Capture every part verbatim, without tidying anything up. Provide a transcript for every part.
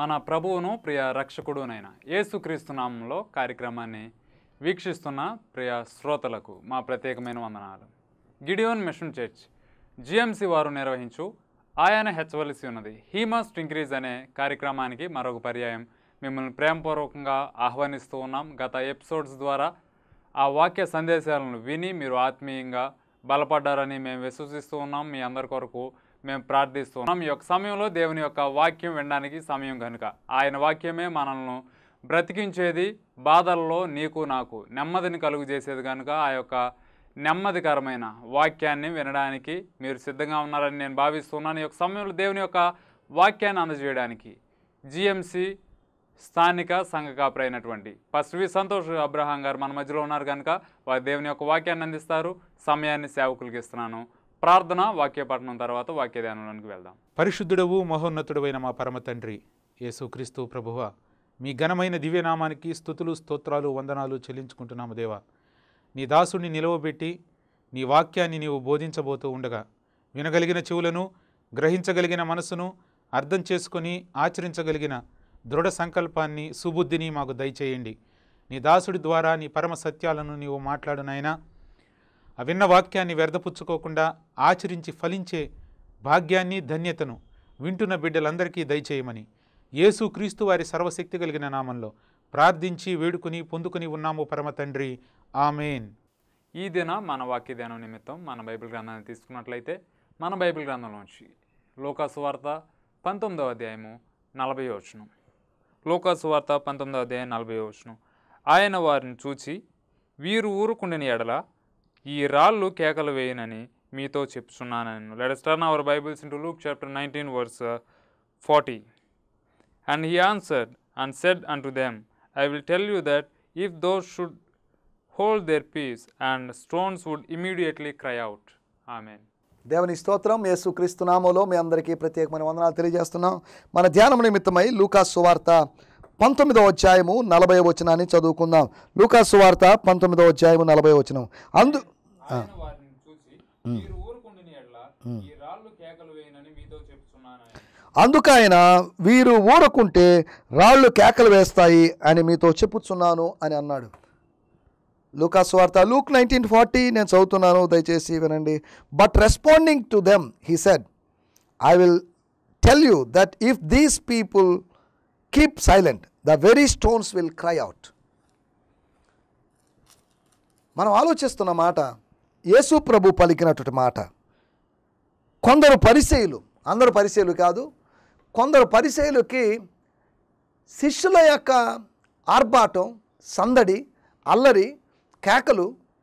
మన ప్రభువును ప్రియ రక్షకుడునైన యేసుక్రీస్తు నామములో కార్యక్రమాన్ని వీక్షిస్తున్న ప్రియ శ్రోతలకు మా ప్రత్యేకమైన వందనాలు. గిడియోన్ మిషన్ చర్చ్ జిఎంసి వారు నిర్వహించు ఆయన హెచ్చవలసి ఉన్నది హీ మస్ట్ ఇంక్రీజ్ అనే కార్యక్రమానికి మరొక పర్యాయం మిమ్మల్ని ప్రేమపూర్వకంగా ఆహ్వానిస్తూ ఉన్నాం. గత ఎపిసోడ్స్ ద్వారా ఆ వాక్య సందేశాలను విని మీరు ఆత్మీయంగా బలపడ్డారని మేము విశ్వసిస్తూ ఉన్నాం. మీ అందరి కొరకు మేము ప్రార్థిస్తూ ఉన్నాం. ఈ యొక్క సమయంలో దేవుని యొక్క వాక్యం వినడానికి సమయం కనుక ఆయన వాక్యమే మనల్ని బ్రతికించేది, బాధల్లో నీకు నాకు నెమ్మదిని కలుగు చేసేది కనుక ఆ యొక్క నెమ్మదికరమైన వాక్యాన్ని వినడానికి మీరు సిద్ధంగా ఉన్నారని నేను భావిస్తున్నాను. ఈ యొక్క సమయంలో దేవుని యొక్క వాక్యాన్ని అందజేయడానికి జిఎంసి స్థానిక సంఘ కాపరి అయినటువంటి పశ్వి సంతోష్ అబ్రహాం గారు మన మధ్యలో ఉన్నారు కనుక వారు దేవుని యొక్క వాక్యాన్ని అందిస్తారు. సమయాన్ని సేవకులకి ఇస్తున్నాను. ప్రార్థన వాక్య పఠనం తర్వాత వాక్య ధ్యానంలోనికి వెళ్దాం. పరిశుద్ధుడవు మహోన్నతుడవైన మా పరమ తండ్రి యేసుక్రీస్తు ప్రభువ, మీ ఘనమైన దివ్యనామానికి స్తుతులు స్తోత్రాలు వందనాలు చెల్లించుకుంటున్నాము. దేవా, నీ దాసుని నిలవబెట్టి నీ వాక్యాన్ని నీవు బోధించబోతూ ఉండగా వినగలిగిన చెవులను, గ్రహించగలిగిన మనసును, అర్థం చేసుకొని ఆచరించగలిగిన దృఢ సంకల్పాన్ని, సుబుద్ధిని మాకు దయచేయండి. నీ దాసుడి ద్వారా నీ పరమ సత్యాలను నీవు మాట్లాడు నాయనా. ఆ విన్న వాక్యాన్ని వ్యర్థపుచ్చుకోకుండా ఆచరించి ఫలించే భాగ్యాన్ని, ధన్యతను వింటున్న బిడ్డలందరికీ దయచేయమని యేసు క్రీస్తు వారి సర్వశక్తి కలిగిన నామంలో ప్రార్థించి వేడుకుని పొందుకుని ఉన్నాము పరమ తండ్రి, ఆమెన్. ఈ దిన మన వాక్య ధ్యానం నిమిత్తం మన బైబిల్ గ్రంథాన్ని తీసుకున్నట్లయితే మన బైబిల్ గ్రంథంలోంచి లూకాసు వార్త పంతొమ్మిదవ అధ్యాయము నలభై వచనం. లూకాసు వార్త పంతొమ్మిదవ అధ్యాయం నలభై వచనం. ఆయన వారిని చూచి, వీరు ఊరుకుండిన ఎడల ఈ రాళ్ళు కేకలు వేయనని మీతో చెప్తున్నాను. Let us turn our Bibles into Luke chapter nineteen verse forty. And he answered and said unto them, I will tell you that if those should hold their peace, and stones would immediately cry out. Amen. దేవుని స్తోత్రం. యేసుక్రీస్తు నామములో మీ అందరికీ ప్రత్యేకమైన వందనాలు తెలియజేస్తున్నాం. మన ధ్యానం నిమిత్తమై లూకాసు సువార్త పంతొమ్మిదవ అధ్యాయము నలభై వచనాన్ని చదువుకుందాం. లూకాసు సువార్త పంతొమ్మిదవ అధ్యాయము నలభై వచనం. అందు అందుకైన వీరు ఊరకుంటే రాళ్ళు కేకలు వేస్తాయి అని మీతో చెప్పుచున్నాను అని అన్నాడు. లూకాసు వార్త లూక్ నైన్టీన్ ఫార్టీ నేను చదువుతున్నాను, దయచేసి వినండి. But responding to them he said, I will tell you that if these people keep silent the very stones will cry out. మనం ఆలోచిస్తున్న మాట యేసు ప్రభు పలికినటువంటి మాట. కొందరు పరిసయ్యులు, అందరూ పరిసయ్యులు కాదు, కొందరు పరిసయ్యులకి శిష్యుల యొక్క ఆర్భాటం, సందడి, అల్లరి, కేకలు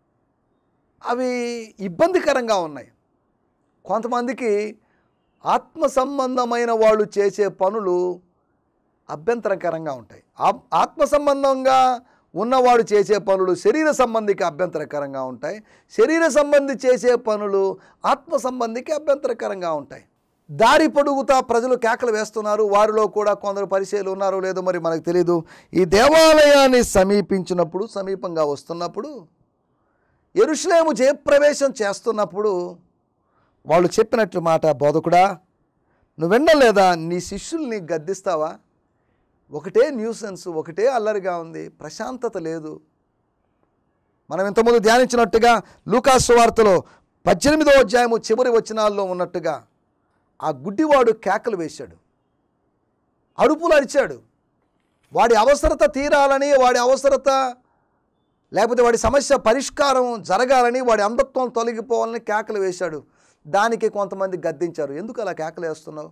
అవి ఇబ్బందికరంగా ఉన్నాయి. కొంతమందికి ఆత్మ సంబంధమైన వాళ్ళు చేసే పనులు అభ్యంతరకరంగా ఉంటాయి. ఆత్మ సంబంధంగా ఉన్నవాడు చేసే పనులు శరీర సంబంధికి అభ్యంతరకరంగా ఉంటాయి. శరీర సంబంధి చేసే పనులు ఆత్మ సంబంధికి అభ్యంతరకరంగా ఉంటాయి. దారి పొడుగుతా ప్రజలు కేకలు వేస్తున్నారు. వారిలో కూడా కొందరు పరిచయాలు ఉన్నారో లేదో మరి మనకు తెలియదు. ఈ దేవాలయాన్ని సమీపించినప్పుడు, సమీపంగా వస్తున్నప్పుడు, యెరూషలేము జయప్రవేశం చేస్తున్నప్పుడు వాళ్ళు చెప్పినట్లు మాట, బోధకుడా నువ్వు వినలేదా? నీ శిష్యుల్ని గద్దిస్తావా? ఒకటే న్యూసెన్స్, ఒకటే అల్లరిగా ఉంది, ప్రశాంతత లేదు. మనం ఇంతకుముందు ధ్యానించినట్టుగా లూకాసు వార్తలో పద్దెనిమిదవ అధ్యాయము చివరి వచనాల్లో ఉన్నట్టుగా ఆ గుడ్డివాడు కేకలు వేశాడు, అరుపులు అరిచాడు. వాడి అవసరత తీరాలని, వాడి అవసరత లేకపోతే వాడి సమస్య పరిష్కారం జరగాలని, వాడి అంధత్వం తొలగిపోవాలని కేకలు వేశాడు. దానికి కొంతమంది గద్దించారు, ఎందుకు అలా కేకలు వేస్తున్నావు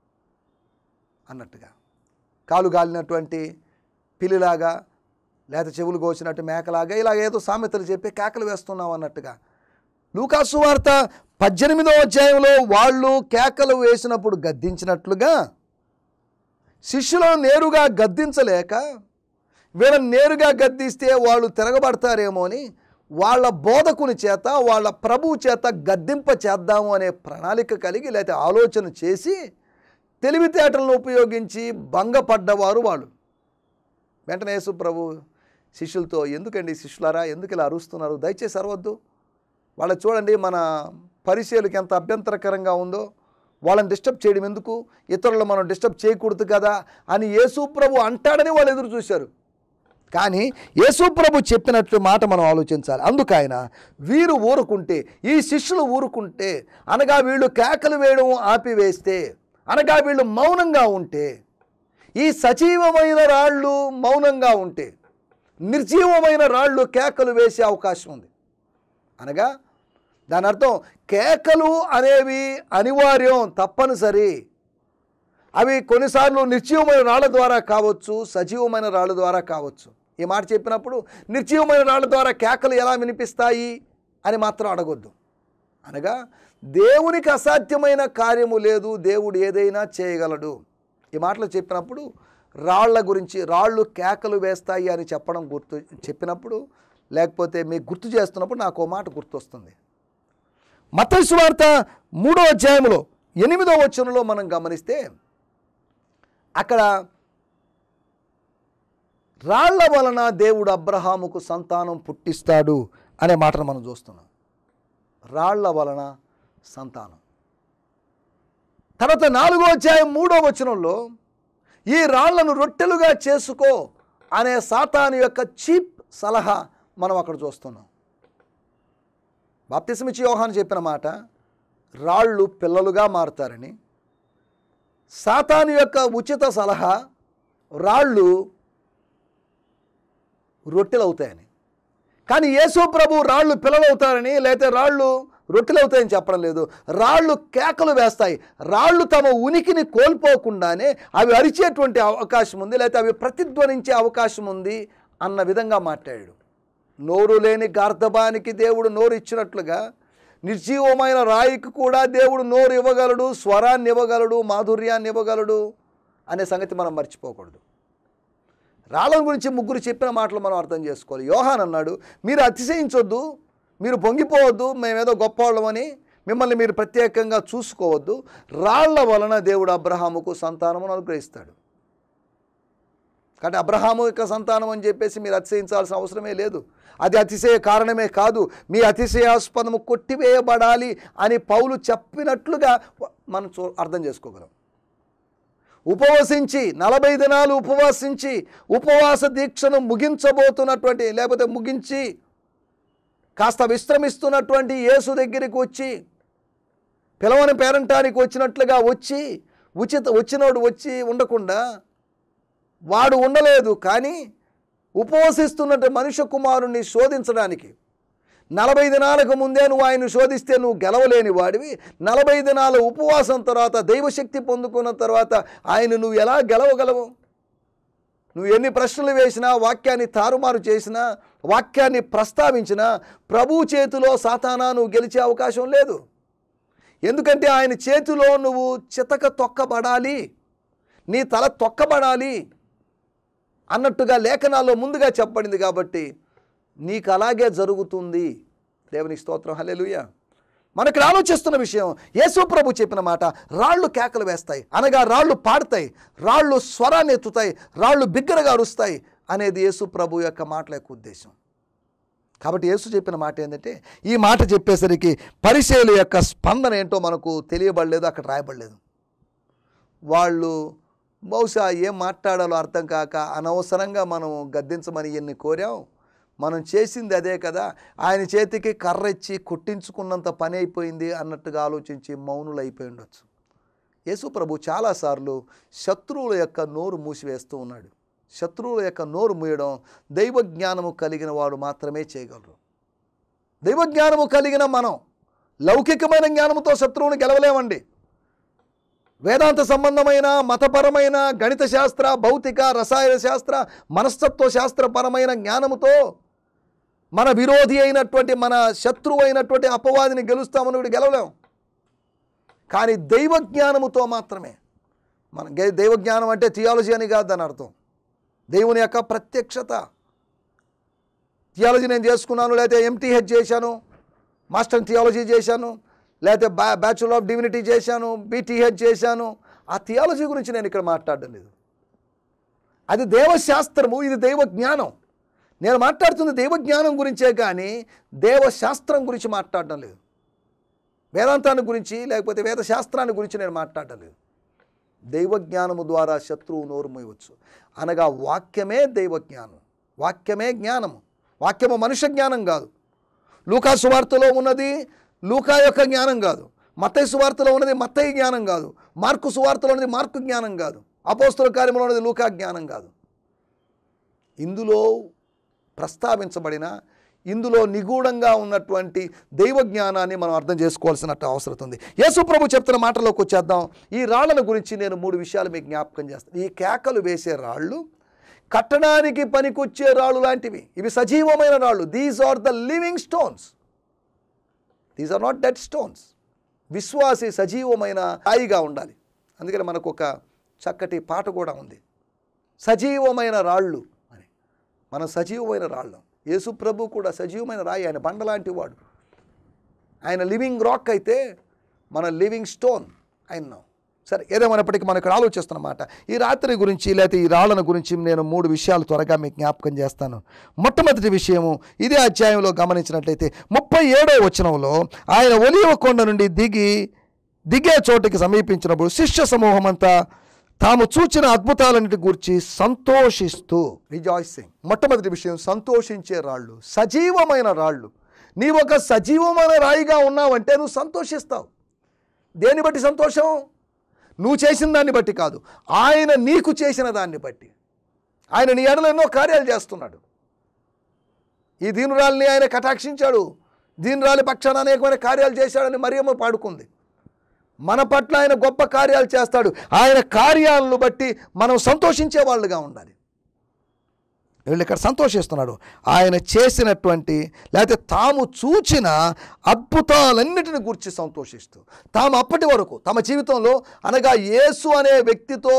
అన్నట్టుగా. కాలు గాలినటువంటి పిల్లిలాగా, లేక చెవులు కోసినట్టు మేకలాగా, ఇలాగ ఏదో సామెతలు చెప్పి కేకలు వేస్తున్నావు అన్నట్టుగా. లూకాసు వార్త పద్దెనిమిదవ అధ్యాయంలో వాళ్ళు కేకలు వేసినప్పుడు గద్దించినట్లుగా శిష్యులను నేరుగా గద్దించలేక, వీళ్ళని నేరుగా గద్దిస్తే వాళ్ళు తిరగబడతారేమో అని వాళ్ళ బోధకుని చేత, వాళ్ళ ప్రభువు చేత గద్దింప చేద్దాము అనే ప్రణాళిక కలిగి, లేకపోతే ఆలోచన చేసి తెలివితేటలను ఉపయోగించి భంగపడ్డవారు వాళ్ళు. వెంటనే యేసు ప్రభు శిష్యులతో, ఎందుకండి శిష్యులారా, ఎందుకు ఇలా అరుస్తున్నారు? దయచేసి అరవద్దు. వాళ్ళ చూడండి, మన పరిచయాలకు ఎంత అభ్యంతరకరంగా ఉందో, వాళ్ళని డిస్టర్బ్ చేయడం ఎందుకు, ఇతరులను మనం డిస్టర్బ్ చేయకూడదు కదా అని యేసు ప్రభు అంటాడని వాళ్ళు ఎదురు చూశారు. కానీ యేసు ప్రభు చెప్పినట్లు మాట మనం ఆలోచించాలి. అందుకు ఆయన వీరు ఊరుకుంటే, ఈ శిష్యులు ఊరుకుంటే, అనగా వీళ్ళు కేకలు వేయడం ఆపివేస్తే, అనగా వీళ్ళు మౌనంగా ఉంటే, ఈ సజీవమైన రాళ్ళు మౌనంగా ఉంటే నిర్జీవమైన రాళ్ళు కేకలు వేసే అవకాశం ఉంది. అనగా దాని అర్థం కేకలు అనేవి అనివార్యం, తప్పనిసరి. అవి కొన్నిసార్లు నిర్జీవమైన రాళ్ళ ద్వారా కావచ్చు, సజీవమైన రాళ్ళ ద్వారా కావచ్చు. ఈ మాట చెప్పినప్పుడు నిర్జీవమైన రాళ్ళ ద్వారా కేకలు ఎలా వినిపిస్తాయి అని మాత్రం అడగొద్దు. అనగా దేవునికి అసాధ్యమైన కార్యము లేదు, దేవుడు ఏదైనా చేయగలడు. ఈ మాటలు చెప్పినప్పుడు రాళ్ల గురించి, రాళ్ళు కేకలు వేస్తాయి అని చెప్పడం గుర్తు చెప్పినప్పుడు లేకపోతే మీకు గుర్తు చేస్తున్నప్పుడు నాకు ఓ మాట గుర్తొస్తుంది. మత్తయి సువార్త మూడో అధ్యాయంలో ఎనిమిదో వచనంలో మనం గమనిస్తే అక్కడ రాళ్ల వలన దేవుడు అబ్రహాముకు సంతానం పుట్టిస్తాడు అనే మాటను మనం చూస్తున్నాం. రాళ్ల వలన సంతానం. తర్వాత నాలుగో అధ్యాయం మూడో వచనంలో ఈ రాళ్లను రొట్టెలుగా చేసుకో అనే సాతాను యొక్క చీప్ సలహా మనం అక్కడ చూస్తున్నాం. బాప్తిస్మిచ్చి యోహాను చెప్పిన మాట రాళ్ళు పిల్లలుగా మారుతారని, సాతాను యొక్క ఉచిత సలహా రాళ్ళు రొట్టెలు అవుతాయని. కానీ యేసు ప్రభు రాళ్ళు పిల్లలు అవుతారని లేకపోతే రాళ్ళు రొట్టెలు అవుతాయని చెప్పడం లేదు. రాళ్ళు కేకలు వేస్తాయి, రాళ్ళు తమ ఉనికిని కోల్పోకుండానే అవి అరిచేటువంటి అవకాశం ఉంది, లేకపోతే అవి ప్రతిధ్వనించే అవకాశం ఉంది అన్న విధంగా మాట్లాడాడు. నోరు లేని గార్ధబానికి దేవుడు నోరు ఇచ్చినట్లుగా నిర్జీవమైన రాయికి కూడా దేవుడు నోరు ఇవ్వగలడు, స్వరాన్ని ఇవ్వగలడు, మాధుర్యాన్ని ఇవ్వగలడు అనే సంగతి మనం మర్చిపోకూడదు. రాళ్ళ గురించి ముగ్గురు చెప్పిన మాటలు మనం అర్థం చేసుకోవాలి. యోహాన్ అన్నాడు, మీరు అతిశయించొద్దు, మీరు పొంగిపోవద్దు, మేమేదో గొప్పవాళ్ళమని మిమ్మల్ని మీరు ప్రత్యేకంగా చూసుకోవద్దు. రాళ్ల వలన దేవుడు అబ్రహాముకు సంతానమును అనుగ్రహిస్తాడు. కాబట్టి అబ్రహాము యొక్క సంతానం అని చెప్పేసి మీరు అతిశయించాల్సిన అవసరమే లేదు. అది అతిశయ కారణమే కాదు, మీ అతిశయాస్పదము కొట్టివేయబడాలి అని పౌలు చెప్పినట్లుగా మనం చూ అర్థం చేసుకోగలం. ఉపవసించి నలభై దినాలు ఉపవాసించి ఉపవాస దీక్షను ముగించబోతున్నటువంటి లేకపోతే ముగించి కాస్త విశ్రమిస్తున్నటువంటి యేసు దగ్గరికి వచ్చి పిలవని పేరంటానికి వచ్చినట్లుగా వచ్చి ఉచిత వచ్చినోడు వచ్చి ఉండకుండా వాడు ఉండలేదు. కానీ ఉపవసిస్తున్నట్టు మనుష్య కుమారుణ్ణి శోధించడానికి నలభై దినాలకు ముందే నువ్వు ఆయన శోధిస్తే నువ్వు గెలవలేని వాడివి. నలభై దినాల ఉపవాసం తర్వాత దైవశక్తి పొందుకున్న తర్వాత ఆయన నువ్వు ఎలా గెలవగలవు? నువ్వు ఎన్ని ప్రశ్నలు వేసినా, వాక్యాన్ని తారుమారు చేసినా, వాక్యాన్ని ప్రస్తావించినా ప్రభు చేతిలో సాతానా నువ్వు గెలిచే అవకాశం లేదు. ఎందుకంటే ఆయన చేతిలో నువ్వు చితక తొక్కబడాలి, నీ తల తొక్కబడాలి అన్నట్టుగా లేఖనాల్లో ముందుగా చెప్పబడింది. కాబట్టి నీకు అలాగే జరుగుతుంది. దేవునికి స్తోత్రం, హల్లెలూయా. మనకి ఆలోచిస్తున్న విషయం యేసు ప్రభు చెప్పిన మాట, రాళ్ళు కేకలు వేస్తాయి అనగా రాళ్ళు పాడతాయి, రాళ్ళు స్వరాన్ని ఎత్తుతాయి, రాళ్ళు బిగ్గరగా అరుస్తాయి అనేది యేసు ప్రభు యొక్క మాటల యొక్క ఉద్దేశం. కాబట్టి యేసు చెప్పిన మాట ఏంటంటే, ఈ మాట చెప్పేసరికి పరిసయ్యుల యొక్క స్పందన ఏంటో మనకు తెలియబడలేదు, అక్కడ రాయబడలేదు. వాళ్ళు బహుశా ఏం మాట్లాడాలో అర్థం కాక అనవసరంగా మనం గద్దించమని ఎన్ని కోరాం, మనం చేసింది అదే కదా, ఆయన చేతికి కర్ర ఇచ్చి కొట్టించుకున్నంత పని అయిపోయింది అన్నట్టుగా ఆలోచించి మౌనులు అయిపోయి ఉండొచ్చు. యేసు ప్రభు చాలాసార్లు శత్రువుల యొక్క నోరు మూసివేస్తూ ఉన్నాడు. శత్రువుల యొక్క నోరు మూయడం దైవ జ్ఞానము కలిగిన వాడు మాత్రమే చేయగలరు. దైవ జ్ఞానము కలిగిన మనం లౌకికమైన జ్ఞానంతో శత్రువుని గెలవలేమండి. వేదాంత సంబంధమైన, మతపరమైన, గణిత శాస్త్ర, భౌతిక, రసాయన శాస్త్ర, మనస్తత్వ శాస్త్రపరమైన జ్ఞానముతో మన విరోధి అయినటువంటి, మన శత్రువు అయినటువంటి అపవాదిని గెలుస్తామని కూడా గెలవలేం. కానీ దైవ జ్ఞానముతో మాత్రమే. మన దైవ జ్ఞానం అంటే థియాలజీ అని కాదు దాని అర్థం, దేవుని యొక్క ప్రత్యక్షత. థియాలజీ నేను చేసుకున్నాను, లేకపోతే ఎంటీహెచ్ చేశాను, మాస్టర్ థియాలజీ చేశాను, లేకపోతే బ్యా బ్యాచులర్ ఆఫ్ డివినిటీ చేశాను, బీటీహెచ్ చేశాను, ఆ థియాలజీ గురించి నేను ఇక్కడ మాట్లాడడం లేదు. అది దేవశాస్త్రము, ఇది దైవ జ్ఞానం. నేను మాట్లాడుతుంది దైవ జ్ఞానం గురించే కానీ దేవశాస్త్రం గురించి మాట్లాడడం లేదు. వేదాంతాన్ని గురించి లేకపోతే వేద శాస్త్రాన్ని గురించి నేను మాట్లాడలేదు. దైవజ్ఞానము ద్వారా శత్రువు నోరు మూయవచ్చు అనగా వాక్యమే దైవజ్ఞానం, వాక్యమే జ్ఞానము. వాక్యము మనుష్య జ్ఞానం కాదు. లూకా సువార్తలో ఉన్నది లూకా యొక్క జ్ఞానం కాదు, మత్తయి సువార్తలో ఉన్నది మత్తయి జ్ఞానం కాదు, మార్కు సువార్తలో ఉన్నది మార్కు జ్ఞానం కాదు, అపోస్తల కార్యములో ఉన్నది లూకా జ్ఞానం కాదు. ఇందులో ప్రస్తావించబడిన, ఇందులో నిగూఢంగా ఉన్నటువంటి దైవ జ్ఞానాన్ని మనం అర్థం చేసుకోవాల్సిన అవసరం ఉంది. యేసు ప్రభు చెప్తున్న మాటలోకి వచ్చేద్దాం. ఈ రాళ్లను గురించి నేను మూడు విషయాలు మీకు జ్ఞాపకం చేస్తాను. ఈ కేకలు వేసే రాళ్ళు కట్టడానికి పనికొచ్చే రాళ్ళు లాంటివి. ఇవి సజీవమైన రాళ్ళు. These are the living stones, these are not dead stones. విశ్వాసి సజీవమైన రాయిగా ఉండాలి. అందుకని మనకు ఒక చక్కటి పాట కూడా ఉంది, సజీవమైన రాళ్ళు అని. మనం సజీవమైన రాళ్ళు. యేసు ప్రభు కూడా సజీవమైన రాయి, ఆయన బండలాంటి వాడు. ఆయన లివింగ్ రాక్ అయితే మన లివింగ్ స్టోన్ ఆయన. సరే, ఏదేమైనప్పటికీ మనం ఇక్కడ ఆలోచిస్తున్నమాట ఈ రాత్రి గురించి లేకపోతే ఈ రాళ్ళను గురించి నేను మూడు విషయాలు త్వరగా మీకు జ్ఞాపకం చేస్తాను. మొట్టమొదటి విషయము ఇదే అధ్యాయంలో గమనించినట్లయితే ముప్పై ఏడవ వచనంలో ఆయన ఒలీవ కొండ నుండి దిగి దిగే చోటికి సమీపించినప్పుడు శిష్య సమూహం అంతా తాము చూచిన అద్భుతాలన్నిటి గురించి సంతోషిస్తూ, రిజాయిసింగ్. మొట్టమొదటి విషయం సంతోషించే రాళ్ళు, సజీవమైన రాళ్ళు. నీవు ఒక సజీవమైన రాయిగా ఉన్నావంటే నువ్వు సంతోషిస్తావు. దేన్ని బట్టి సంతోషం? నువ్వు చేసిన దాన్ని బట్టి కాదు, ఆయన నీకు చేసిన దాన్ని బట్టి. ఆయన నీ ఎడలో ఎన్నో కార్యాలు చేస్తున్నాడు. ఈ దీనురాల్ని ఆయన కటాక్షించాడు, దీనురాలి పక్షాన అనేకమైన కార్యాలు చేశాడని మరియమ్మ పాడుకుంది. మన పట్ల ఆయన గొప్ప కార్యాలు చేస్తాడు. ఆయన కార్యాలను బట్టి మనం సంతోషించే వాళ్ళుగా ఉండాలి. వీళ్ళు ఇక్కడ సంతోషిస్తున్నాడు ఆయన చేసినటువంటి లేకపోతే తాము చూచిన అద్భుతాలన్నిటిని గురించి సంతోషిస్తూ. తాము అప్పటి వరకు తమ జీవితంలో అనగా యేసు అనే వ్యక్తితో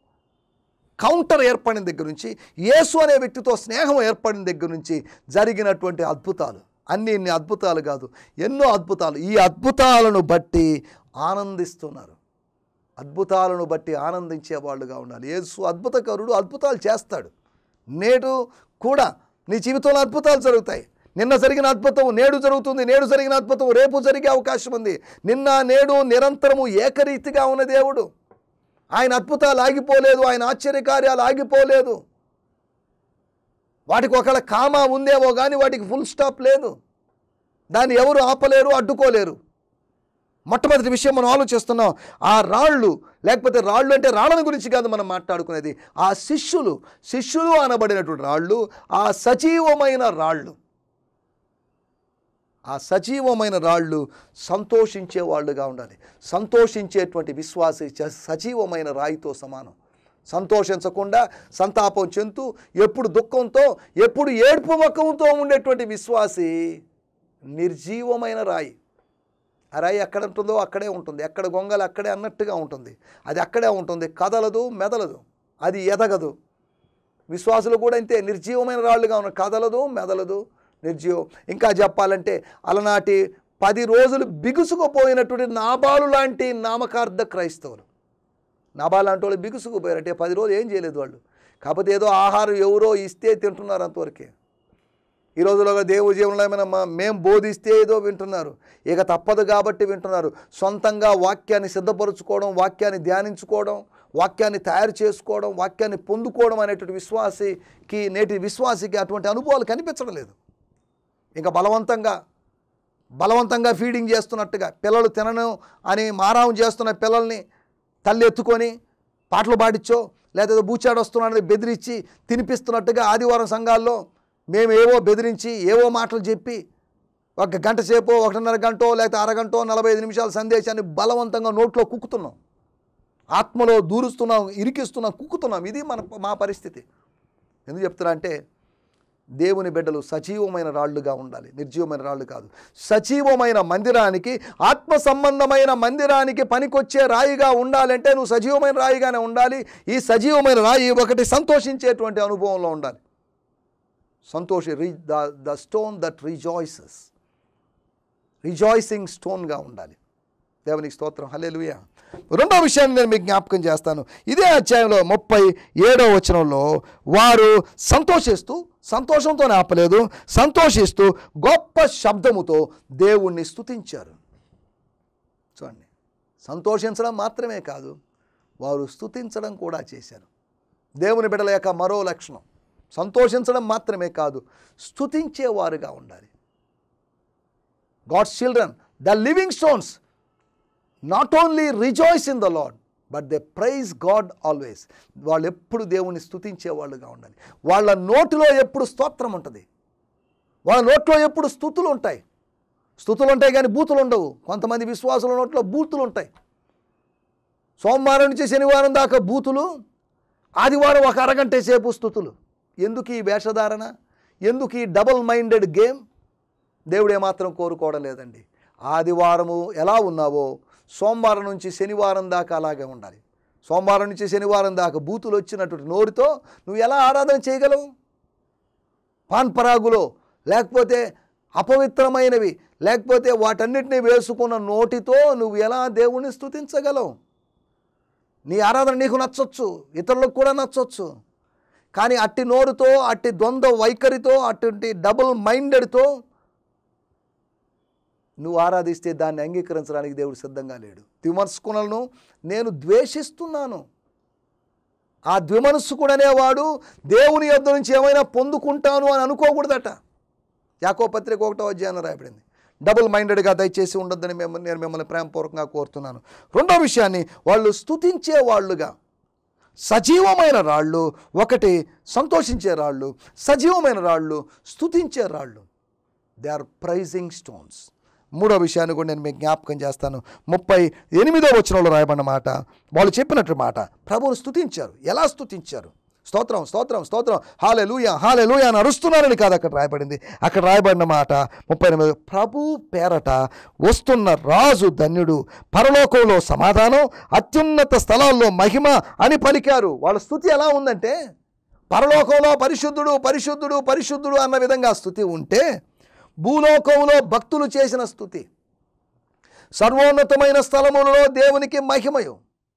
కౌంటర్ ఏర్పడిన దగ్గర నుంచి, యేసు అనే వ్యక్తితో స్నేహం ఏర్పడిన దగ్గర నుంచి జరిగినటువంటి అద్భుతాలు, అన్ని ఇన్ని అద్భుతాలు కాదు, ఎన్నో అద్భుతాలు. ఈ అద్భుతాలను బట్టి ఆనందిస్తున్నారు. అద్భుతాలను బట్టి ఆనందించే వాళ్ళుగా ఉండాలి. యేసు అద్భుతకరుడు, అద్భుతాలు చేస్తాడు. నేడు కూడా నీ జీవితంలో అద్భుతాలు జరుగుతాయి. నిన్న జరిగిన అద్భుతం నేడు జరుగుతుంది, నేడు జరిగిన అద్భుతం రేపు జరిగే అవకాశం ఉంది. నిన్న నేడు నిరంతరము ఏకరీతిగా ఉన్న దేవుడు. ఆయన అద్భుతాలు ఆగిపోలేదు, ఆయన ఆశ్చర్యకార్యాలు ఆగిపోలేదు. వాటికి ఒకవేళ కామా ఉందేమో కానీ వాటికి ఫుల్ స్టాప్ లేదు. దాన్ని ఎవరు ఆపలేరు, అడ్డుకోలేరు. మొట్టమొదటి విషయం మనం ఆలోచిస్తున్నాం, ఆ రాళ్ళు లేకపోతే రాళ్ళు అంటే రాళ్ళని గురించి కాదు మనం మాట్లాడుకునేది. ఆ శిష్యులు శిష్యులు అనబడినటువంటి రాళ్ళు, ఆ సజీవమైన రాళ్ళు, ఆ సజీవమైన రాళ్ళు సంతోషించే వాళ్ళుగా ఉండాలి. సంతోషించేటువంటి విశ్వాసి సజీవమైన రాయితో సమానం. సంతోషించకుండా సంతాపం చెందుతూ ఎప్పుడు దుఃఖంతో ఎప్పుడు ఏడ్పు ముఖంతో ఉండేటువంటి విశ్వాసి నిర్జీవమైన రాయి. ఆ రాయి ఎక్కడ ఉంటుందో అక్కడే ఉంటుంది, ఎక్కడ గొంగలు అక్కడే అన్నట్టుగా ఉంటుంది. అది అక్కడే ఉంటుంది, కదలదు, మెదలదు, అది ఎదగదు. విశ్వాసులు కూడా ఇంతే, నిర్జీవమైన రాళ్ళుగా ఉన్నారు, కదలదు, మెదలదు, నిర్జీవం. ఇంకా చెప్పాలంటే అలనాటి పది రోజులు బిగుసుకుపోయినటువంటి నాబాలు లాంటి నామకార్థ క్రైస్తవులు. నాబాలు లాంటి వాళ్ళు బిగుసుకుపోయారంటే పది రోజులు ఏం చేయలేదు వాళ్ళు. కాకపోతే ఏదో ఆహారం ఎవరో ఇస్తే తింటున్నారు అంతవరకే. ఈ రోజులో దేవుడి జీవనంలో ఏమైనా మేము బోధిస్తే ఏదో వింటున్నారు, ఇక తప్పదు కాబట్టి వింటున్నారు. సొంతంగా వాక్యాన్ని సిద్ధపరచుకోవడం, వాక్యాన్ని ధ్యానించుకోవడం, వాక్యాన్ని తయారు చేసుకోవడం, వాక్యాన్ని పొందుకోవడం అనేటువంటి విశ్వాసికి నేటి విశ్వాసికి అటువంటి అనుభవాలు కనిపించడం లేదు. ఇంకా బలవంతంగా బలవంతంగా ఫీడింగ్ చేస్తున్నట్టుగా పిల్లలు తినను అని మారాం చేస్తున్న పిల్లల్ని తల్లి ఎత్తుకొని పాటలు పాడించో లేదా బూచాడు వస్తున్నాడని బెదిరించి తినిపిస్తున్నట్టుగా ఆదివారం సంఘాల్లో మేము ఏవో బెదిరించి ఏవో మాటలు చెప్పి ఒక గంట సేపు ఒకటిన్నర గంటో లేకపోతే అరగంటో నలభై ఐదు నిమిషాల సందేశాన్ని బలవంతంగా నోట్లో కుక్కుతున్నాం, ఆత్మలో దూరుస్తున్నాం, ఇరికిస్తున్నాం, కుక్కుతున్నాం. ఇది మన మా పరిస్థితి. ఎందుకు చెప్తున్నా అంటే దేవుని బిడ్డలు సజీవమైన రాళ్ళుగా ఉండాలి, నిర్జీవమైన రాళ్ళు కాదు. సజీవమైన మందిరానికి, ఆత్మ సంబంధమైన మందిరానికి పనికొచ్చే రాయిగా ఉండాలంటే నువ్వు సజీవమైన రాయిగానే ఉండాలి. ఈ సజీవమైన రాయి ఒకటి సంతోషించేటువంటి అనుభవంలో ఉండాలి. సంతోషి the the stone that rejoices, rejoicing స్టోన్గా ఉండాలి. దేవునికి స్తోత్రం, హల్లెలూయా. రెండో విషయాన్ని నేను మీకు జ్ఞాపకం చేస్తాను. ఇదే అధ్యాయంలో ముప్పై ఏడవ వచనంలో వారు సంతోషిస్తూ, సంతోషంతో ఆపలేదు, సంతోషిస్తూ గొప్ప శబ్దముతో దేవుణ్ణి స్తుతించారు. చూడండి, సంతోషించడం మాత్రమే కాదు, వారు స్తుతించడం కూడా చేశారు. దేవుని బిడ్డల యొక్క మరో లక్షణం సంతోషించడం మాత్రమే కాదు, స్తుతించేవారుగా ఉండాలి. God's children, the living stones not only rejoice in the Lord but they praise God always. వాళ్ళు ఎప్పుడు దేవుని స్తుతించేవాళ్ళుగా ఉండాలి. వాళ్ళ నోటిలో ఎప్పుడు స్తోత్రం ఉంటుంది, వాళ్ళ నోట్లో ఎప్పుడు స్తుతులు ఉంటాయి. స్తుతులు ఉంటాయి కానీ బూతులు ఉండవు. కొంతమంది విశ్వాసుల నోట్లో బూతులు ఉంటాయి. సోమవారం నుంచి శనివారం దాకా బూతులు, ఆదివారం ఒక అరగంట సేపు స్తుతులు. ఎందుకు ఈ వేషధారణ? ఎందుకు ఈ డబుల్ మైండెడ్ గేమ్? దేవుడు ఏమాత్రం కోరుకోవడం లేదండి. ఆదివారము ఎలా ఉన్నావో సోమవారం నుంచి శనివారం దాకా అలాగే ఉండాలి. సోమవారం నుంచి శనివారం దాకా బూతులు వచ్చినటువంటి నోరుతో నువ్వు ఎలా ఆరాధన చేయగలవు? పాన్ పరాగులో, లేకపోతే అపవిత్రమైనవి, లేకపోతే వాటన్నిటిని వేసుకున్న నోటితో నువ్వు ఎలా దేవుణ్ణి స్తుతించగలవు? నీ ఆరాధన నీకు నచ్చొచ్చు, ఇతరులకు కూడా నచ్చొచ్చు, కానీ అట్టి నోరుతో, అట్టి ద్వంద్వ వైఖరితో, అటువంటి డబుల్ మైండెడ్తో నువ్వు ఆరాధిస్తే దాన్ని అంగీకరించడానికి దేవుడు సిద్ధంగా లేడు. ద్విమనస్కులను నేను ద్వేషిస్తున్నాను. ఆ ద్విమనస్కుడు అనేవాడు దేవుని యొద్ద నుంచి ఏమైనా పొందుకుంటాను అని అనుకోకూడదట. యాకోబు పత్రిక ఒకటో అధ్యాయం రాయబడింది. డబుల్ మైండెడ్గా దయచేసి ఉండొద్దని మేము నేను మిమ్మల్ని ప్రేమపూర్వకంగా కోరుతున్నాను. రెండో విషయాన్ని, వాళ్ళు స్తుతించే వాళ్ళుగా, సజీవమైన రాళ్ళు ఒకటి సంతోషించే రాళ్ళు, సజీవమైన రాళ్ళు స్తుతించే రాళ్ళు. They are praising stones. మూడో విషయాన్ని కూడా నేను మీకు జ్ఞాపకం చేస్తాను. ముప్పై ఎనిమిదో వచనంలో రాయబడిన మాట, వాళ్ళు చెప్పినట్టు మాట, ప్రభువును స్తుతించారు. ఎలా స్తుతించారు? స్తోత్రం స్తోత్రం స్తోత్రం, హల్లెలూయా హల్లెలూయా అని అరుస్తున్నారని కాదు అక్కడ రాయబడింది. అక్కడ రాయబడిన మాట ముప్పై ఎనిమిది, ప్రభు పేరట వస్తున్న రాజు ధన్యుడు, పరలోకంలో సమాధానం, అత్యున్నత స్థలాల్లో మహిమ అని పలికారు. వాళ్ళ స్తుతి ఎలా ఉందంటే, పరలోకంలో పరిశుద్ధుడు పరిశుద్ధుడు పరిశుద్ధుడు అన్న విధంగా స్తుతి ఉంటే, భూలోకంలో భక్తులు చేసిన స్తుతి, సర్వోన్నతమైన స్థలములలో దేవునికి మహిమయు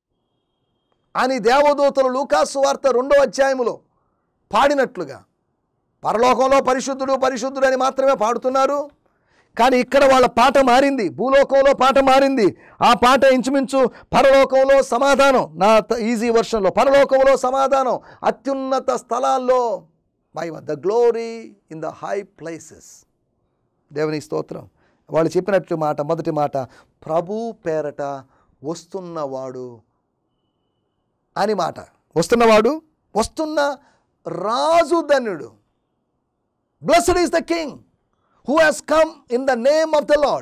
అని దేవదూతలు లూకాసు వార్త రెండో అధ్యాయములో పాడినట్లుగా, పరలోకంలో పరిశుద్ధుడు పరిశుద్ధుడు అని మాత్రమే పాడుతున్నారు. కానీ ఇక్కడ వాళ్ళ పాట మారింది, భూలోకంలో పాట మారింది. ఆ పాట ఇంచుమించు పరలోకంలో సమాధానం, నా ఈజీ వర్షన్లో పరలోకంలో సమాధానం, అత్యున్నత స్థలాల్లో మహిమ, the glory in the high places. దేవుని స్తోత్రం. వాళ్ళు చెప్పినట్లు మాట, మొదటి మాట, ప్రభు పేరట వస్తున్నవాడు అని మాట. వస్తున్నవాడు, వస్తున్న రాజు ధన్యుడు. Blessed is the king who has come in the name of the Lord.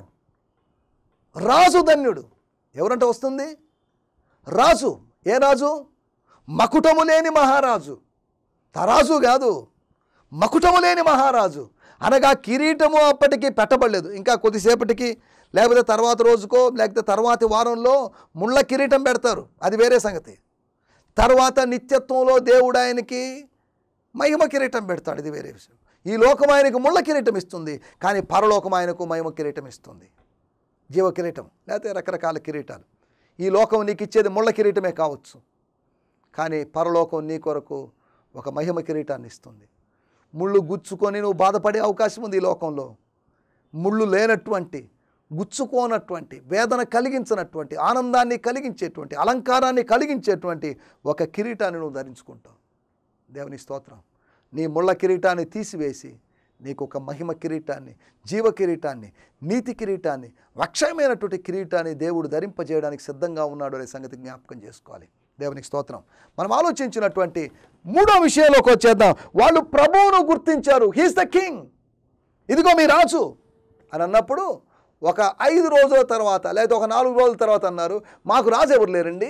రాజు ధన్యుడు. ఎవరంటే వస్తుంది? రాజు. ఏ రాజు? మకుటము లేని మహారాజు. తరాజు కాదు, మకుటము లేని మహారాజు. అనగా కిరీటము అప్పటికి పెట్టబడలేదు, ఇంకా కొద్దిసేపటికి, లేకపోతే తర్వాత రోజుకో, లేకపోతే తర్వాతి వారంలో ముళ్ళ కిరీటం పెడతారు, అది వేరే సంగతి. తర్వాత నిత్యత్వంలో దేవుడు ఆయనకి మహిమ కిరీటం పెడతాడు, ఇది వేరే విషయం. ఈ లోకం ఆయనకు ముళ్ళ కిరీటం ఇస్తుంది, కానీ పరలోకం ఆయనకు మహిమ కిరీటం ఇస్తుంది, జీవ కిరీటం, లేకపోతే రకరకాల కిరీటాలు. ఈ లోకం నీకు ఇచ్చేది ముళ్ళ కిరీటమే కావచ్చు, కానీ పరలోకం నీ కొరకు ఒక మహిమ కిరీటాన్ని ఇస్తుంది. ముళ్ళు గుచ్చుకొని నువ్వు బాధపడే అవకాశం ఉంది ఈ లోకంలో. ముళ్ళు లేనటువంటి, గుచ్చుకోనటువంటి, వేదన కలిగించినటువంటి, ఆనందాన్ని కలిగించేటువంటి, అలంకారాన్ని కలిగించేటువంటి ఒక కిరీటాన్ని నువ్వు ధరించుకుంటావు. దేవుని స్తోత్రం. నీ ముళ్ళ కిరీటాన్ని తీసివేసి నీకు ఒక మహిమ కిరీటాన్ని, జీవ కిరీటాన్ని, నీతి కిరీటాన్ని, అక్షయమైనటువంటి కిరీటాన్ని దేవుడు ధరింపజేయడానికి సిద్ధంగా ఉన్నాడు అనే సంగతి జ్ఞాపకం చేసుకోవాలి. దేవునికి స్తోత్రం. మనం ఆలోచించినటువంటి మూడో విషయంలోకి వచ్చేద్దాం. వాళ్ళు ప్రభువును గుర్తించారు. హీస్ ద కింగ్, ఇదిగో మీ రాజు అని అన్నప్పుడు, ఒక ఐదు రోజుల తర్వాత లేదా ఒక నాలుగు రోజుల తర్వాత అన్నారు, మాకు రాజు ఎవరు లేరండి.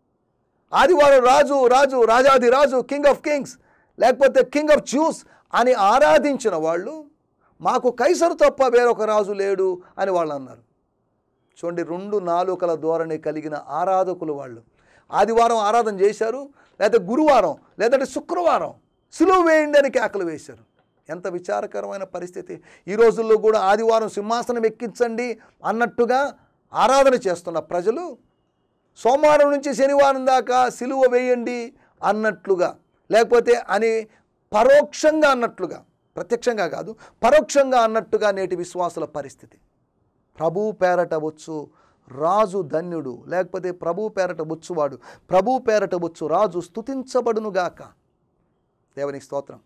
ఆదివారం రాజు రాజు రాజాది రాజు, కింగ్ ఆఫ్ కింగ్స్, లేకపోతే కింగ్ ఆఫ్ జ్యూస్ అని ఆరాధించిన వాళ్ళు, మాకు కైసరు తప్ప వేరొక రాజు లేడు అని వాళ్ళు అన్నారు. చూడండి, రెండు నాలుకల ధోరణి కలిగిన ఆరాధకులు వాళ్ళు. ఆదివారం ఆరాధన చేశారు, లేకపోతే గురువారం లేదంటే శుక్రవారం సిలువ వేయండి అని కేకలు వేశారు. ఎంత విచారకరమైన పరిస్థితి. ఈ రోజుల్లో కూడా ఆదివారం సింహాసనం ఎక్కించండి అన్నట్టుగా ఆరాధన చేస్తున్న ప్రజలు, సోమవారం నుంచి శనివారం దాకా సిలువ వేయండి అన్నట్లుగా, లేకపోతే అని పరోక్షంగా అన్నట్లుగా, ప్రత్యక్షంగా కాదు పరోక్షంగా అన్నట్టుగా నేటి విశ్వాసుల పరిస్థితి. ప్రభు పేరట వచ్చు రాజు ధన్యుడు, లేకపోతే ప్రభు పేరట బొచ్చువాడు, ప్రభు పేరట బొచ్చు రాజు స్తుతించబడునుగాక. దేవునికి స్తోత్రం.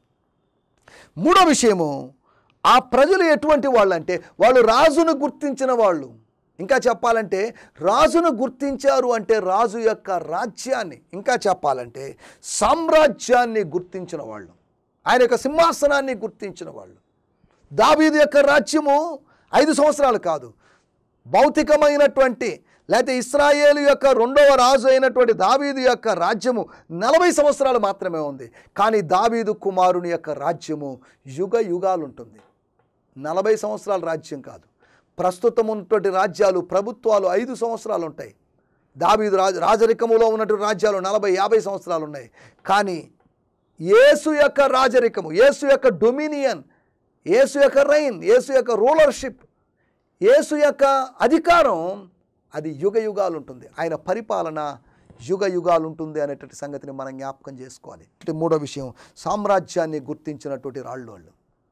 మూడో విషయము, ఆ ప్రజలు ఎటువంటి వాళ్ళు అంటే వాళ్ళు రాజును గుర్తించిన వాళ్ళు. ఇంకా చెప్పాలంటే రాజును గుర్తించారు అంటే రాజు యొక్క రాజ్యాన్ని, ఇంకా చెప్పాలంటే సామ్రాజ్యాన్ని గుర్తించిన వాళ్ళు, ఆయన యొక్క సింహాసనాన్ని గుర్తించిన వాళ్ళు. దావీదు యొక్క రాజ్యము ఐదు సంవత్సరాలు కాదు, భౌతికమైనటువంటి లేకపోతే ఇశ్రాయేలు యొక్క రెండవ రాజు అయినటువంటి దావీదు యొక్క రాజ్యము నలభై సంవత్సరాలు మాత్రమే ఉంది. కానీ దావీదు కుమారుని యొక్క రాజ్యము యుగ యుగాలు ఉంటుంది. నలభై సంవత్సరాల రాజ్యం కాదు. ప్రస్తుతం ఉన్నటువంటి రాజ్యాలు, ప్రభుత్వాలు ఐదు సంవత్సరాలు ఉంటాయి. దావీదు రాజ రాజరికములో ఉన్నటువంటి రాజ్యాలు నలభై యాభై సంవత్సరాలు ఉన్నాయి. కానీ యేసు యొక్క రాజరికము, యేసు యొక్క డొమినియన్, యేసు యొక్క రైన్, యేసు యొక్క రూలర్షిప్, యేసు యొక్క అధికారం అది యుగ యుగాలు ఉంటుంది. ఆయన పరిపాలన యుగ యుగాలు ఉంటుంది అనేటువంటి సంగతిని మనం జ్ఞాపకం చేసుకోవాలి. మూడో విషయం, సామ్రాజ్యాన్ని గుర్తించినటువంటి రాళ్ళు వాళ్ళు.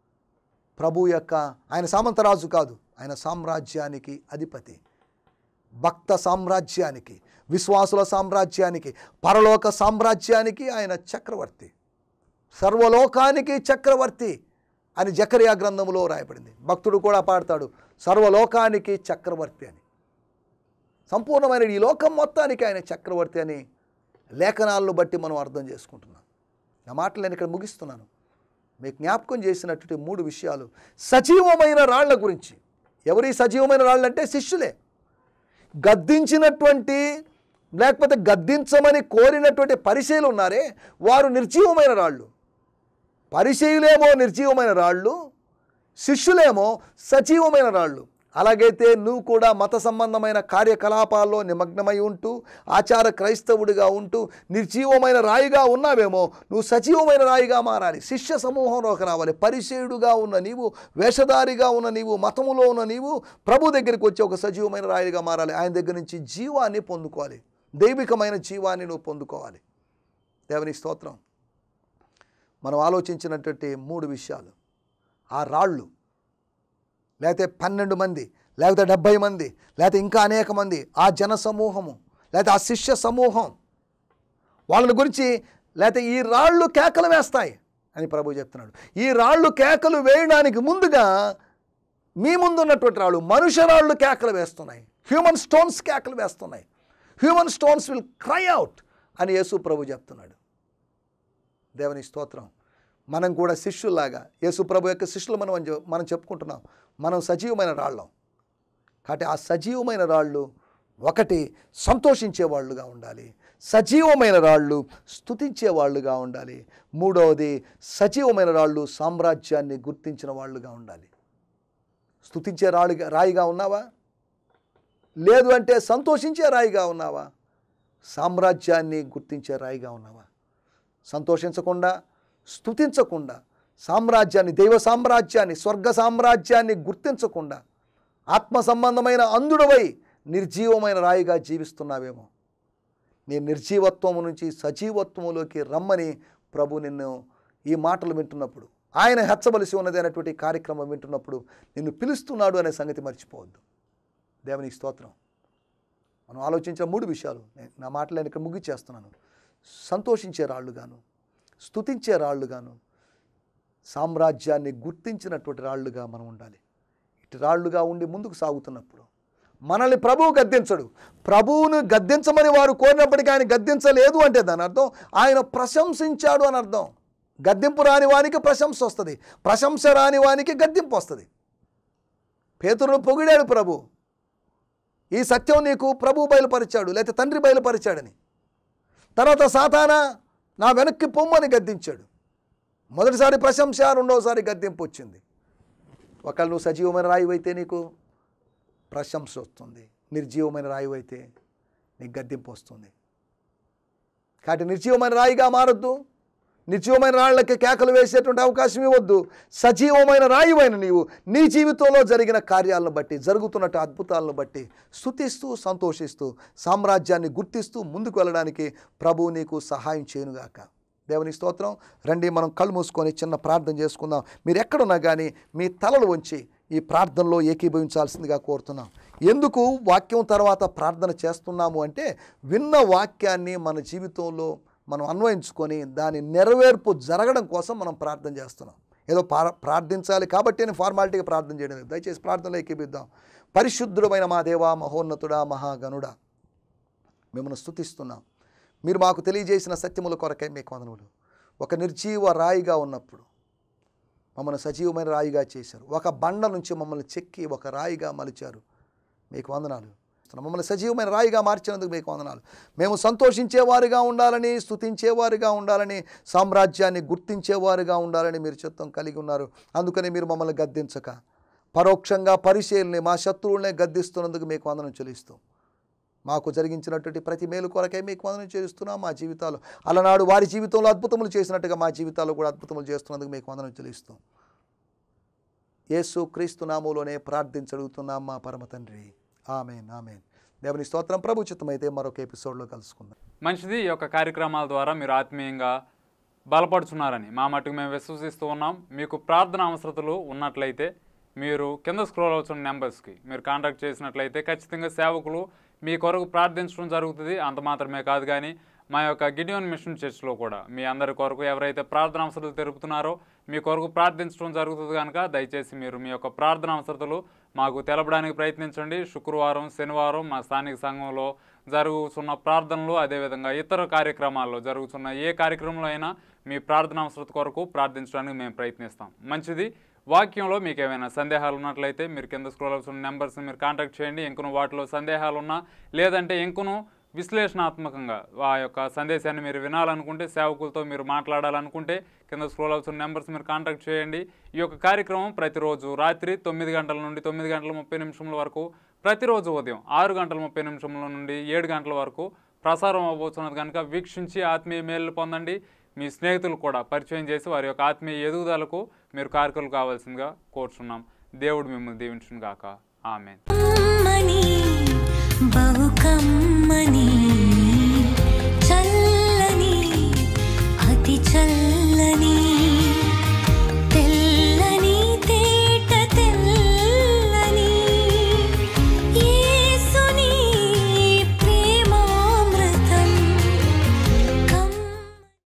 ప్రభు యొక్క, ఆయన సామంతరాజు కాదు, ఆయన సామ్రాజ్యానికి అధిపతి. భక్త సామ్రాజ్యానికి, విశ్వాసుల సామ్రాజ్యానికి, పరలోక సామ్రాజ్యానికి ఆయన చక్రవర్తి, సర్వలోకానికి చక్రవర్తి అని జకరియా గ్రంథంలో రాయబడింది. భక్తుడు కూడా పాడతాడు, సర్వలోకానికి చక్రవర్తి అని. సంపూర్ణమైన ఈ లోకం మొత్తానికి ఆయన చక్రవర్తి అని లేఖనాలను బట్టి మనం అర్థం చేసుకుంటున్నాం. నా మాటలు నేను ఇక్కడ ముగిస్తున్నాను. మీకు జ్ఞాపకం చేసినటువంటి మూడు విషయాలు సజీవమైన రాళ్ల గురించి. ఎవరి సజీవమైన రాళ్ళు అంటే శిష్యులే. గద్దించినటువంటి లేకపోతే గద్దించమని కోరినటువంటి పరిచయులు ఉన్నారే, వారు నిర్జీవమైన రాళ్ళు. పరిచయులేమో నిర్జీవమైన రాళ్ళు, శిష్యులేమో సజీవమైన రాళ్ళు. అలాగైతే నువ్వు కూడా మత సంబంధమైన కార్యకలాపాల్లో నిమగ్నమై ఉంటూ ఆచార క్రైస్తవుడిగా ఉంటూ నిర్జీవమైన రాయిగా ఉన్నావేమో, నువ్వు సజీవమైన రాయిగా మారాలి. శిష్య సమూహంలోకి రావాలి. పరిచయుడుగా ఉన్న నీవు, వేషధారిగా ఉన్న నీవు, మతములో ఉన్న నీవు ప్రభు దగ్గరికి వచ్చి ఒక సజీవమైన రాయిగా మారాలి. ఆయన దగ్గర నుంచి జీవాన్ని పొందుకోవాలి, దైవికమైన జీవాన్ని నువ్వు పొందుకోవాలి. దేవుని స్తోత్రం. మనం ఆలోచించినటువంటి మూడు విషయాలు, ఆ రాళ్ళు లేకపోతే పన్నెండు మంది లేకపోతే డెబ్భై మంది లేకపోతే ఇంకా అనేక మంది, ఆ జన సమూహము లేకపోతే ఆ శిష్య సమూహం, వాళ్ళని గురించి లేకపోతే ఈ రాళ్ళు కేకలు వేస్తాయి అని ప్రభు చెప్తున్నాడు. ఈ రాళ్ళు కేకలు వేయడానికి ముందుగా మీ ముందు ఉన్నటువంటి రాళ్ళు మనుష్య రాళ్ళు కేకలు వేస్తున్నాయి. హ్యూమన్ స్టోన్స్ కేకలు వేస్తున్నాయి. Human stones will cry out అని యేసు ప్రభు చెప్తున్నాడు. దేవుని స్తోత్రం. మనం కూడా శిష్యుల్లాగా యేసు ప్రభు యొక్క శిష్యులు మనం మనం చెప్పుకుంటున్నాం. మనం సజీవమైన రాళ్ళం. కాబట్టి ఆ సజీవమైన రాళ్ళు ఒకటి సంతోషించే వాళ్ళుగా ఉండాలి, సజీవమైన రాళ్ళు స్తుతించే వాళ్ళుగా ఉండాలి. మూడవది సజీవమైన రాళ్ళు సామ్రాజ్యాన్ని గుర్తించిన వాళ్ళుగా ఉండాలి. స్తుతించే రాళ్ళుగా రాయిగా ఉన్నావా? లేదు అంటే సంతోషించే రాయిగా ఉన్నావా? సామ్రాజ్యాన్ని గుర్తించే రాయిగా ఉన్నావా? సంతోషించకుండా, స్తుతించకుండా, సామ్రాజ్యాన్ని, దైవ సామ్రాజ్యాన్ని, స్వర్గ సామ్రాజ్యాన్ని గుర్తించకుండా ఆత్మ సంబంధమైన అంధుడవై నిర్జీవమైన రాయిగా జీవిస్తున్నావేమో. నీ నిర్జీవత్వము నుంచి సజీవత్వములోకి రమ్మని ప్రభు నిన్ను ఈ మాటలు వింటున్నప్పుడు, ఆయన హెచ్చవలసి ఉన్నది అనేటువంటి కార్యక్రమం వింటున్నప్పుడు నిన్ను పిలుస్తున్నాడు అనే సంగతి మర్చిపోవద్దు. దేవునికి స్తోత్రం. మనం ఆలోచించిన మూడు విషయాలు నా మాటలు నేను ఇక్కడ ముగిచేస్తున్నాను. సంతోషించే రాళ్ళుగాను, స్తుతించే రాళ్ళుగాను, సామ్రాజ్యాన్ని గుర్తించినటువంటి రాళ్ళుగా మనం ఉండాలి. ఇటు రాళ్ళుగా ఉండి ముందుకు సాగుతున్నప్పుడు మనల్ని ప్రభువు గద్దించడు. ప్రభువును గద్దించమని వారు కోరినప్పటికీ ఆయన గద్దించలేదు అంటే దాని అర్థం ఆయన ప్రశంసించాడు అని అర్థం. గద్దింపు రాని వానికి ప్రశంస వస్తుంది, ప్రశంస రాని వానికి గద్దింపు వస్తుంది. పేతురును పొగిడాడు ప్రభు. ఈ సత్యం నీకు ప్రభు బయలుపరిచాడు, లేకపోతే తండ్రి బయలుపరిచాడని. తర్వాత సాతానా నా వెనక్కి పొమ్మని గద్దించాడు. మొదటిసారి ప్రశంస, రెండవసారి గద్దింపు వచ్చింది. ఒకవేళ నువ్వు సజీవమైన రాయివైతే నీకు ప్రశంస వస్తుంది, నిర్జీవమైన రాయివైతే నీకు గద్దింపు వస్తుంది. కాబట్టి నిర్జీవమైన రాయిగా మారొద్దు, నిర్జీవమైన రాళ్ళకి కేకలు వేసేటువంటి అవకాశం ఇవ్వద్దు. సజీవమైన రాయివైన నీవు నీ జీవితంలో జరిగిన కార్యాలను బట్టి, జరుగుతున్నట్టు అద్భుతాలను బట్టి స్తుతిస్తూ సంతోషిస్తూ సామ్రాజ్యాన్ని గుర్తిస్తూ ముందుకు వెళ్ళడానికి ప్రభువు నీకు సహాయం చేయనుగాక. దేవుని స్తోత్రం. రండి మనం కళ్ళు మూసుకొని చిన్న ప్రార్థన చేసుకుందాం. మీరు ఎక్కడున్నా కానీ మీ తలలు వంచి ఈ ప్రార్థనలో ఏకీభవించాల్సిందిగా కోరుతున్నాం. ఎందుకు వాక్యం తర్వాత ప్రార్థన చేస్తున్నాము అంటే విన్న వాక్యాన్ని మన జీవితంలో మనం అన్వయించుకొని దాని నెరవేర్పు జరగడం కోసం మనం ప్రార్థన చేస్తున్నాం. ఏదో ప్రార్థించాలి కాబట్టి నేను ఫార్మాలిటీగా ప్రార్థన చేయడం లేదు. దయచేసి ప్రార్థనలో ఎక్కిపిద్దాం. పరిశుద్ధుడమైన మా దేవా, మహోన్నతుడా, మహాగణుడా, మిమ్మల్ని స్తుతిస్తున్నాం. మీరు మాకు తెలియజేసిన సత్యముల కొరకై మీకు వందనములు. ఒక నిర్జీవ రాయిగా ఉన్నప్పుడు మమ్మల్ని సజీవమైన రాయిగా చేశారు. ఒక బండ నుంచి మమ్మల్ని చెక్కి ఒక రాయిగా మలిచారు. మీకు వందనాలు. మమ్మల్ని సజీవమైన రాయిగా మార్చినందుకు మీకు వందనాలు. మేము సంతోషించేవారుగా ఉండాలని, స్తుతించేవారుగా ఉండాలని, సామ్రాజ్యాన్ని గుర్తించేవారుగా ఉండాలని మీరు చిత్తం కలిగి ఉన్నారు. అందుకని మీరు మమ్మల్ని గద్దించక పరోక్షంగా పరిశీలన మా శత్రువులనే గద్దిస్తున్నందుకు మీకు వందనం చెల్లిస్తూ మాకు జరిగించినటువంటి ప్రతి మేలు కొరకై మీకు వందనం చెల్లిస్తున్నాం. మా జీవితాలు అలనాడు వారి జీవితంలో అద్భుతములు చేసినట్టుగా మా జీవితాల్లో కూడా అద్భుతములు చేస్తున్నందుకు మీకు వందనం చెల్లిస్తాం. యేసు క్రీస్తు నామములోనే ప్రార్థించడుగుతున్నాం మా పరమ తండ్రి. Amen, amen. దేవుని స్తోత్రం. ప్రభు చిత్తమైతే మరొక ఎపిసోడ్లో కలుసుకుందాం. మంచిది. ఈ యొక్క కార్యక్రమాల ద్వారా మీరు ఆత్మీయంగా బలపడుతున్నారని మా మటుకు మేము విశ్వసిస్తూ ఉన్నాం. మీకు ప్రార్థన అవసరతలు ఉన్నట్లయితే మీరు కింద స్క్రోల్ అవుతున్న నెంబర్స్కి మీరు కాంటాక్ట్ చేసినట్లయితే ఖచ్చితంగా సేవకులు మీ కొరకు ప్రార్థించడం జరుగుతుంది. అంత మాత్రమే కాదు, కానీ మా యొక్క గిడియోన్ మిషన్ చర్చ్లో కూడా మీ అందరి కొరకు ఎవరైతే ప్రార్థన అవసరతలు తెలుపుతున్నారో మీ కొరకు ప్రార్థించడం జరుగుతుంది. కనుక దయచేసి మీరు మీ యొక్క ప్రార్థన అవసరతలు మాకు తెలపడానికి ప్రయత్నించండి. శుక్రవారం, శనివారం మా స్థానిక సంఘంలో జరుగుతున్న ప్రార్థనలు, అదేవిధంగా ఇతర కార్యక్రమాల్లో జరుగుతున్న ఏ కార్యక్రమంలో అయినా మీ ప్రార్థన అవసరత కొరకు ప్రార్థించడానికి మేము ప్రయత్నిస్తాం. మంచిది. వాక్యంలో మీకు ఏమైనా సందేహాలు ఉన్నట్లయితే మీరు కింద స్క్రోల్ అవుతున్న నెంబర్స్ని మీరు కాంటాక్ట్ చేయండి. ఇంకను వాటిలో సందేహాలు ఉన్నా, లేదంటే ఇంకను విశ్లేషణాత్మకంగా ఆ యొక్క సందేశాన్ని మీరు వినాలనుకుంటే, సేవకులతో మీరు మాట్లాడాలనుకుంటే కింద స్క్రోల్ అవుతున్న నెంబర్స్ మీరు కాంటాక్ట్ చేయండి. ఈ యొక్క కార్యక్రమం ప్రతిరోజు రాత్రి తొమ్మిది గంటల నుండి తొమ్మిది గంటల ముప్పై నిమిషముల వరకు, ప్రతిరోజు ఉదయం ఆరు గంటల ముప్పై నిమిషముల నుండి ఏడు గంటల వరకు ప్రసారం అవబోతున్నది. కనుక వీక్షించి ఆత్మీయ మేలు పొందండి. మీ స్నేహితులు కూడా పరిచయం చేసి వారి యొక్క ఆత్మీయ ఎదుగుదలకు మీరు కారకులు కావాల్సిందిగా కోరుచున్నాం. దేవుడు మిమ్మల్ని దీవించును గాక. ఆమేన్. బహుకమ్మని చల్లని అతి చల్లని